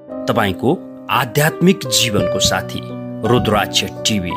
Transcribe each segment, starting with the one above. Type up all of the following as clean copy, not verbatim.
तपाईको आध्यात्मिक जीवनको साथी रुद्राक्ष टिभी।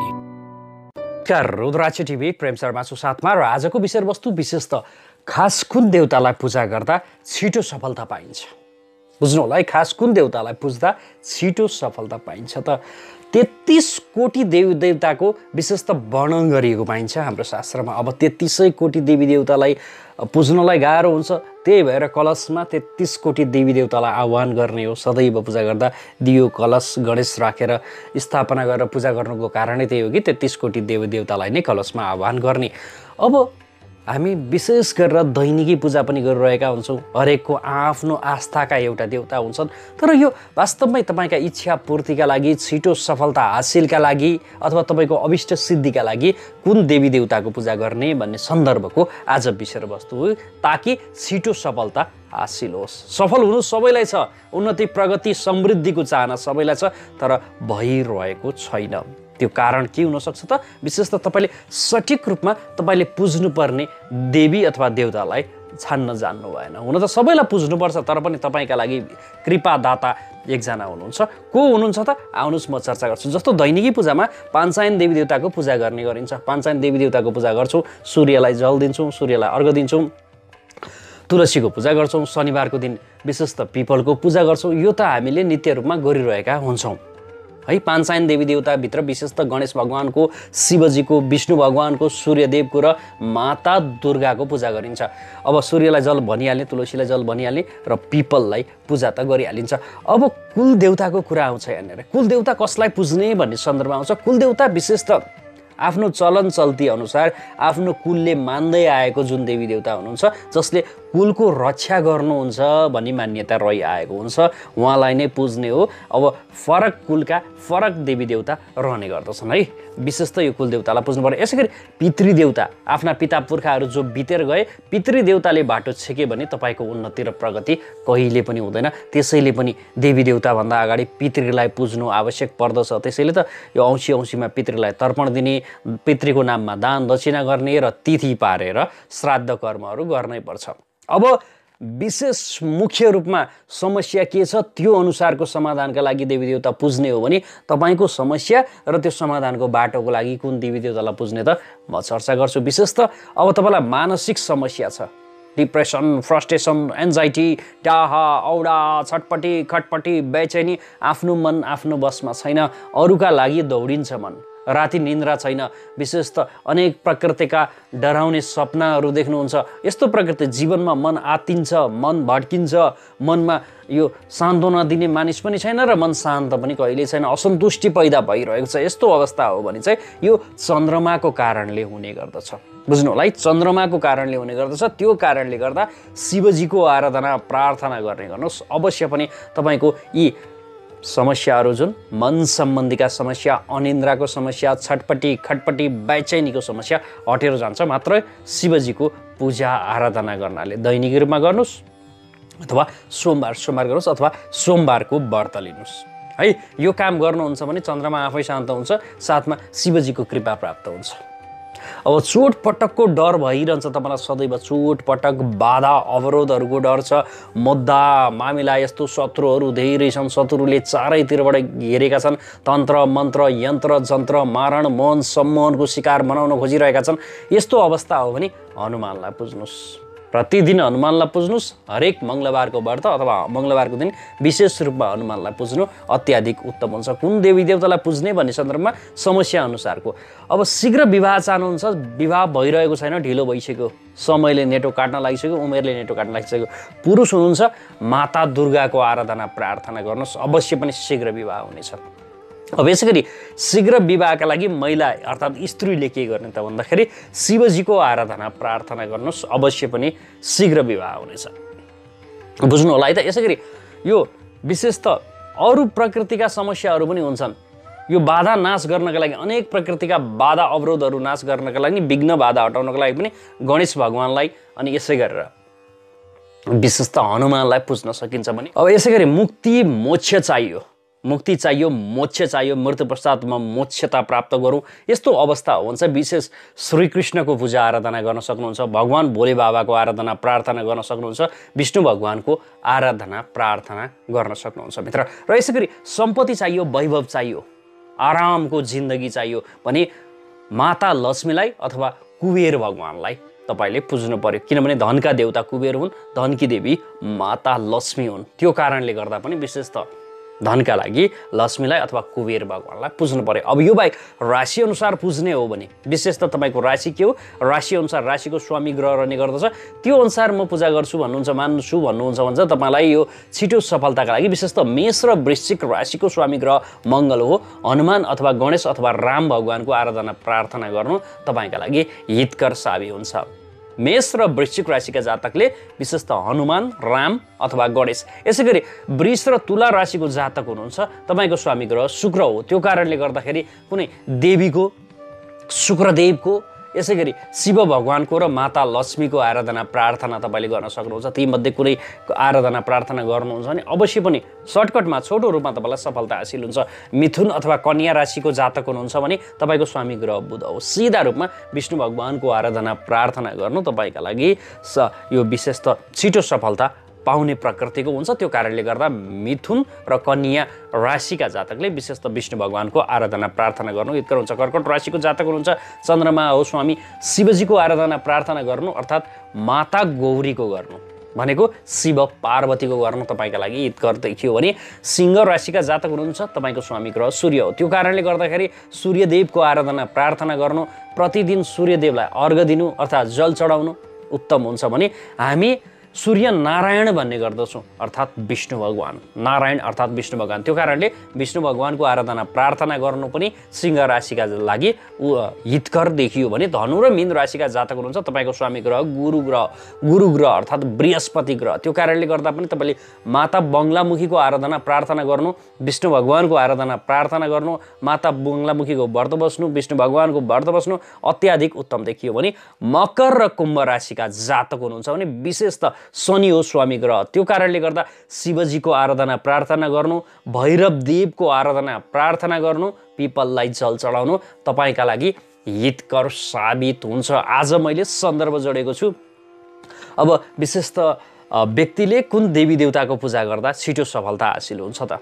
रुद्राक्ष टिभी प्रेम शर्माको साथमा र आजको विषयवस्तु विशेष त खास कुन देवतालाई पूजा गर्दा छिटो सफलता पाइन्छ। बुझ्नु होला है, खास कुन देवतालाई पुज्दा छिटो सफलता पाइन्छ त 33 कोटी देवी देवताको विशेष त वर्णन गरिएको पाइन्छ हाम्रो शास्त्रमा। अब 33 कोटी देवी देवतालाई पुज्नलाई गाह्रो हुन्छ, त्यही भएर कलशमा 33 कोटी देवी देवतालाई आह्वान गर्ने हो। सदैव पूजा गर्दा दियो कलश गणेश राखेर स्थापना गरेर पूजा गर्नुको कारणै त्यही हो कि 33 कोटी देवी देवतालाई नै कलशमा आह्वान गर्ने। अब हामी विशेष गरेर दैनिकी पूजा पनि गरिरहेका हुन्छौँ। हरेकको आफ्नो आस्थाका एउटा देवता हुन्छन्, तर यो वास्तवमै तपाईँका इच्छा पूर्तिका लागि, छिटो सफलता हासिलका लागि अथवा तपाईँको अभिष्ट सिद्धिका लागि कुन देवी देवताको पूजा गर्ने भन्ने सन्दर्भको आज विषयवस्तु हो, ताकि छिटो सफलता हासिल होस्। सफल हुनु सबैलाई छ, उन्नति प्रगति समृद्धिको चाहना सबैलाई छ, तर भइरहेको छैन। त्यो कारण के हुनसक्छ त? विशेष त तपाईँले सठिक रूपमा तपाईँले पुज्नुपर्ने देवी अथवा देवतालाई छान्न जान्नु भएन। हुन त सबैलाई पुज्नुपर्छ, तर पनि तपाईँका लागि कृपादाता एकजना हुनुहुन्छ। को हुनुहुन्छ त? आउनुहोस् म चर्चा गर्छु। जस्तो दैनिकी पूजामा पाञ्चायन देवी देवताको पूजा गर्ने गरिन्छ। पाञ्चायन देवी देवताको पूजा गर्छौँ, सूर्यलाई जल दिन्छौँ, सूर्यलाई अर्घ दिन्छौँ, तुलसीको पूजा गर्छौँ, शनिबारको दिन विशेष त पिपलको पूजा गर्छौँ। यो त हामीले नित्य रूपमा गरिरहेका हुन्छौँ है। पाञ्चायन देवी देवताभित्र विशेष त गणेश भगवानको, शिवजीको, विष्णु भगवानको, सूर्यदेवको र माता दुर्गाको पूजा गरिन्छ। अब सूर्यलाई जल भनिहाल्ने, तुलसीलाई जल भनिहाल्ने र पिपललाई पूजा त गरिहालिन्छ। अब कुल देवताको कुरा आउँछ यहाँनिर। कुल देवता कसलाई पुज्ने भन्ने सन्दर्भमा आउँछ। कुल देवता विशेष त आफ्नो चलन चल्ती अनुसार आफ्नो कुलले मान्दै आएको जुन देवी देवता हुनुहुन्छ, जसले कुलको रक्षा गर्नुहुन्छ भन्ने मान्यता रहिआएको हुन्छ, उहाँलाई नै पुज्ने हो। अब फरक कुलका फरक देवी देवता रहने गर्दछन् है। विशेष त यो कुल देवतालाई पुज्नु पर्ने। यसै गरी पितृदेवता, आफ्ना पिता पुर्खाहरू जो बितेर गए, पितृदेवताले बाटो छेके भने तपाईँको उन्नति र प्रगति कहिले पनि हुँदैन। त्यसैले पनि देवी देवताभन्दा अगाडि पितृलाई पुज्नु आवश्यक पर्दछ। त्यसैले त यो औँसीमा पितृलाई तर्पण दिने, पितृको नाममा दान दक्षिणा गर्ने र तिथि पारेर श्राद्ध कर्महरू गर्नै पर्छ। अब विशेष मुख्य रूपमा समस्या के छ, त्यो अनुसारको समाधानका लागि देवी देवता पुज्ने हो भने तपाईँको समस्या र त्यो समाधानको बाटोको लागि कुन देवी देवतालाई पुज्ने त म चर्चा गर्छु। विशेष त अब तपाईँलाई मानसिक समस्या छ, डिप्रेसन, फ्रस्ट्रेसन, एन्जाइटी, टाहा, औडा, छटपटी, खटपटी, बेचैनी, आफ्नो मन आफ्नो बसमा छैन, अरूका लागि दौडिन्छ मन, राति निन्द्रा छैन, विशेष त अनेक प्रकृतिका डराउने सपनाहरू देख्नुहुन्छ। यस्तो प्रकृति जीवनमा मन आत्तिन्छ, मन भड्किन्छ, मनमा यो सान्त्वना दिने मानिस पनि छैन र मन शान्त पनि कहिल्यै छैन, असन्तुष्टि पैदा भइरहेको छ। यस्तो अवस्था हो भने चाहिँ यो चन्द्रमाको कारणले हुने गर्दछ। बुझ्नु होला है, चन्द्रमाको कारणले हुने गर्दछ। त्यो कारणले गर्दा शिवजीको आराधना प्रार्थना गर्ने गर्नुहोस्। अवश्य पनि तपाईँको यी समस्याहरू, जुन मन सम्बन्धीका समस्या, अनिन्द्राको समस्या, छटपटी खटपटी बेचैनीको समस्या हटेर जान्छ। मात्र शिवजीको पूजा आराधना गर्नाले दैनिक रूपमा गर्नुहोस्, अथवा सोमबार गर्नुहोस्, अथवा सोमबारको व्रत लिनुहोस् है। यो काम गर्नुहुन्छ भने चन्द्रमा आफै शान्त हुन्छ, साथमा शिवजीको कृपा प्राप्त हुन्छ। अब चोटपटकको डर भइरहन्छ तपाईँलाई, सदैव चोटपटक, बाधा अवरोधहरूको डर छ, मुद्दा मामिला, यस्तो शत्रुहरू धेरै छन्, शत्रुले चारैतिरबाट घेरेका छन्, तन्त्र मन्त्र यन्त्र जन्त्र मारण मोहन सम्मोहनको शिकार बनाउन खोजिरहेका छन्। यस्तो अवस्था हो भने हनुमानलाई पुज्नुहोस्। प्रतिदिन हनुमानलाई पुज्नुहोस्। हरेक मङ्गलबारको व्रत अथवा मङ्गलबारको दिन विशेष रूपमा हनुमानलाई पुज्नु अत्याधिक उत्तम हुन्छ। कुन देवी देवतालाई पुज्ने भन्ने सन्दर्भमा समस्या अनुसारको। अब शीघ्र विवाह चाहनुहुन्छ, विवाह भइरहेको छैन, ढिलो भइसक्यो, समयले नेटो काट्न लागिसक्यो, उमेरले नेटो काट्न लागिसक्यो, पुरुष हुनुहुन्छ, माता दुर्गाको आराधना प्रार्थना गर्नुहोस्, अवश्य पनि शीघ्र विवाह हुनेछ। अब यसै गरी शीघ्र विवाहका लागि महिला अर्थात् स्त्रीले के गर्ने त भन्दाखेरि शिवजीको आराधना प्रार्थना गर्नुहोस्, अवश्य पनि शीघ्र विवाह हुनेछ। बुझ्नु होला है त। यसै गरी यो विशेष त अरू प्रकृतिका समस्याहरू पनि हुन्छन्। यो बाधा नाश गर्नका लागि, अनेक प्रकृतिका बाधा अवरोधहरू नाश गर्नका लागि, विघ्न बाधा हटाउनका लागि पनि गणेश भगवानलाई अनि यसै गरेर विशेष त हनुमानलाई पुज्न सकिन्छ भने। अब यसै गरी मुक्ति मोक्ष चाहियो, मुक्ति चाहियो, मोक्ष चाहियो, मृत्यु पश्चात म मोक्षता प्राप्त गरौँ, यस्तो अवस्था हुन्छ विशेष श्रीकृष्णको पूजा आराधना गर्न सक्नुहुन्छ, भगवान् भोले बाबाको आराधना प्रार्थना गर्न सक्नुहुन्छ, विष्णु भगवानको आराधना प्रार्थना गर्न सक्नुहुन्छ मित्र। र यसै गरी सम्पत्ति चाहियो, वैभव चाहियो, आरामको जिन्दगी चाहियो भने माता लक्ष्मीलाई अथवा कुबेर भगवानलाई तपाईले पुज्नु पर्यो, किनभने धनका देवता कुबेर हुन्, धनकी देवी माता लक्ष्मी हुन्। त्यो कारणले गर्दा पनि विशेष त धनका लागि लक्ष्मीलाई अथवा कुबेर भगवानलाई पुज्नु पर्यो। अब यो बाहेक राशि अनुसार पुज्ने हो भने विशेष त तपाईँको राशि के हो, राशि अनुसार राशिको स्वामी ग्रह रहने गर्दछ, त्यो अनुसार म पूजा गर्छु भन्नुहुन्छ, मान्छु भन्नुहुन्छ भने तपाईँलाई यो छिटो सफलताका लागि विशेष त मेष र वृश्चिक राशिको स्वामी ग्रह मङ्गल हो। हनुमान अथवा गणेश अथवा राम भगवानको आराधना प्रार्थना गर्नु तपाईँका लागि हितकर साबित हुन्छ। मेष र वृश्चिक राशिका जातकले विशेष त हनुमान, राम अथवा गणेश, यसै गरी वृष र तुला राशिको जातक हुनुहुन्छ, तपाईँको स्वामी ग्रह शुक्र हो। त्यो कारणले गर्दाखेरि कुनै देवीको, शुक्रदेवको, यसै गरी शिव भगवानको र माता लक्ष्मीको आराधना प्रार्थना तपाईँले गर्न सक्नुहुन्छ। तीमध्ये कुनै आराधना प्रार्थना गर्नुहुन्छ भने अवश्य पनि सर्टकटमा छोटो रूपमा तपाईँलाई सफलता हासिल हुन्छ। मिथुन अथवा कन्या राशिको जातक हुनुहुन्छ भने तपाईँको स्वामी ग्रह बुध हो। सिधा रूपमा विष्णु भगवानको आराधना प्रार्थना गर्नु तपाईँका लागि यो विशेष त छिटो सफलता पाउने प्रकृतिको हुन्छ। त्यो कारणले गर्दा मिथुन र कन्या राशिका जातकले विशेष त विष्णु भगवानको आराधना प्रार्थना गर्नु हितकर हुन्छ। कर्कट राशिको जातक हुनुहुन्छ, चन्द्रमा हो स्वामी, शिवजीको आराधना प्रार्थना गर्नु अर्थात् माता गौरीको गर्नु भनेको शिव पार्वतीको गर्नु तपाईँका लागि हितकर देखियो भने सिंह राशिका जातक हुनुहुन्छ, तपाईँको स्वामी ग्रह सूर्य हो। त्यो कारणले गर्दाखेरि सूर्यदेवको आराधना प्रार्थना गर्नु, प्रतिदिन सूर्यदेवलाई अर्घ दिनु अर्थात् जल चढाउनु उत्तम हुन्छ भने हामी सूर्य नारायण भन्ने गर्दछौँ अर्थात् विष्णु भगवान, नारायण अर्थात् विष्णु भगवान। त्यो कारणले विष्णु भगवानको आराधना प्रार्थना गर्नु पनि सिंह राशिका लागि हितकर देखियो भने धनु र मीन राशिका जातक हुनुहुन्छ, तपाईँको स्वामी ग्रह गुरु ग्रह अर्थात् बृहस्पति ग्रह। त्यो कारणले गर्दा पनि तपाईँले माता बङ्गलामुखीको आराधना प्रार्थना गर्नु, विष्णु भगवानको आराधना प्रार्थना गर्नु, माता बङ्गलामुखीको व्रत बस्नु, विष्णु भगवानको व्रत बस्नु अत्याधिक उत्तम देखियो भने मकर र कुम्भ राशिका जातक हुनुहुन्छ भने विशेष त शनि हो स्वामी ग्रह। त्यो कारणले गर्दा शिवजीको आराधना प्रार्थना गर्नु, भैरव देवको आराधना प्रार्थना गर्नु, पिपललाई जल चढाउनु तपाईँका लागि हितकर साबित हुन्छ। आज मैले सन्दर्भ जोडेको छु। अब विशेष त व्यक्तिले कुन देवी देवताको पूजा गर्दा छिटो सफलता हासिल हुन्छ त?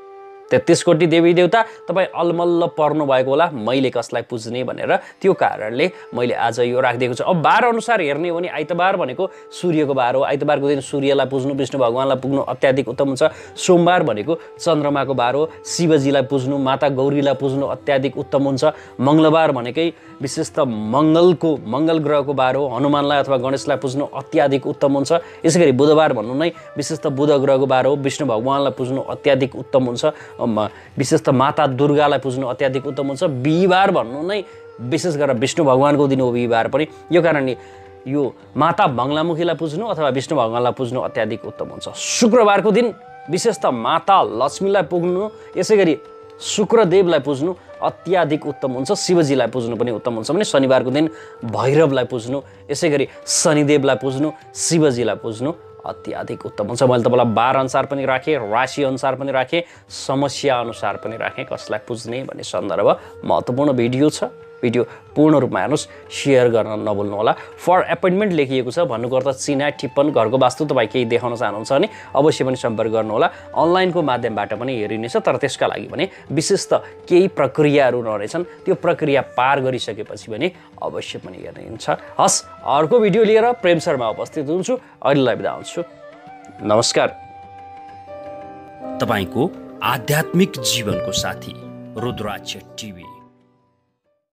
33 कोटी देवी देवता तपाईँ अलमल्ल पर्नु भएको होला मैले कसलाई पुज्ने भनेर, त्यो कारणले मैले आज यो राखिदिएको छु। अब बार अनुसार हेर्ने हो भने आइतबार भनेको सूर्यको बार हो, आइतबारको दिन सूर्यलाई पुज्नु, विष्णु भगवानलाई पुग्नु अत्याधिक उत्तम हुन्छ। सोमबार भनेको चन्द्रमाको बार हो, शिवजीलाई पुज्नु, माता गौरीलाई पुज्नु अत्याधिक उत्तम हुन्छ। मङ्गलबार भनेकै विशेष त मङ्गल ग्रहको बार हो, हनुमानलाई अथवा गणेशलाई पुज्नु अत्याधिक उत्तम हुन्छ। यसै गरी बुधबार भन्नु नै विशेष त बुध ग्रहको बार हो, विष्णु भगवानलाई पुज्नु अत्याधिक उत्तम हुन्छ। विशेष त माता दुर्गालाई पुज्नु अत्याधिक उत्तम हुन्छ। बिहिबार भन्नु नै विशेष गरेर विष्णु भगवानको दिन हो बिहिबार पनि, यो कारणले यो माता बङ्गलामुखीलाई पुज्नु अथवा विष्णु भगवानलाई पुज्नु अत्याधिक उत्तम हुन्छ। शुक्रबारको दिन विशेष त माता लक्ष्मीलाई पुग्नु, यसै गरी शुक्रदेवलाई पुज्नु अत्याधिक उत्तम हुन्छ। शिवजीलाई पुज्नु पनि उत्तम हुन्छ भने शनिबारको दिन भैरवलाई पुज्नु, यसै गरी शनिदेवलाई पुज्नु, शिवजीलाई पुज्नु अत्याधिक उत्तम हुन्छ। मैले तपाईँलाई बार अनुसार पनि राखेँ, राशि अनुसार पनि राखेँ, समस्या अनुसार पनि राखेँ कसलाई पुज्ने भन्ने सन्दर्भ महत्त्वपूर्ण भिडियो छ। भिडियो पूर्ण रूपमा हेर्नुहोस्, सेयर गर्न नभुल्नु होला। फर एपोइन्टमेन्ट लेखिएको छ, भन्नुको अर्थ चिना टिप्पण घरको वास्तु तपाईँ केही देखाउन चाहनुहुन्छ भने अवश्य पनि सम्पर्क गर्नुहोला। अनलाइनको माध्यमबाट पनि हेरिनेछ, तर त्यसका लागि भने विशेष त केही प्रक्रियाहरू रहनेछन्, त्यो प्रक्रिया पार गरिसकेपछि भने अवश्य पनि हेर्ने हुन्छ। हस्, अर्को भिडियो लिएर प्रेम शर्मा उपस्थित हुन्छु। अहिलेलाई बिदा हुन्छु, नमस्कार। तपाईँको आध्यात्मिक जीवनको साथी रुद्राक्ष टिभी।